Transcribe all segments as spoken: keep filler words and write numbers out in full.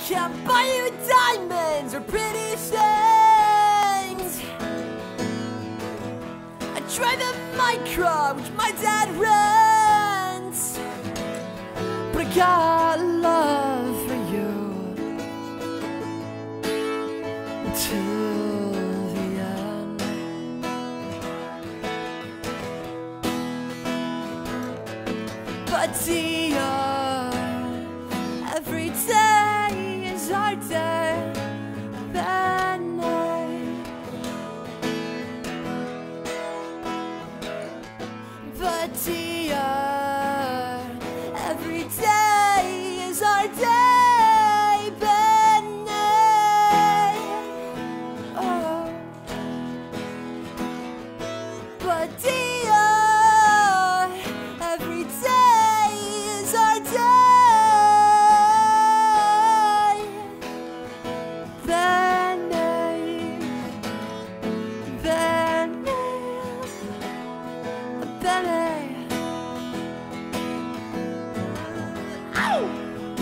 can't buy you diamonds or pretty things. I drive a micro, which my dad rents, but I got love for you till the end. But dear, every day is our day, Benny. But dear, every day is our day, Benny. Oh. But dear, every day is our day, Benny. Benny. Benny. Ow!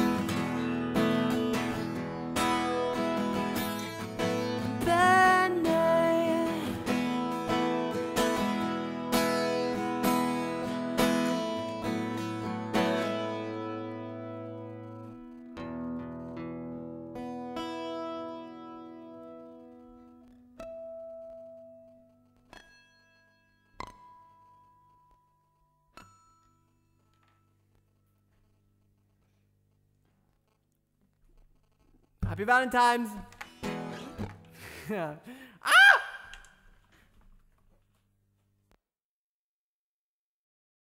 Benny. Happy Valentines! Yeah.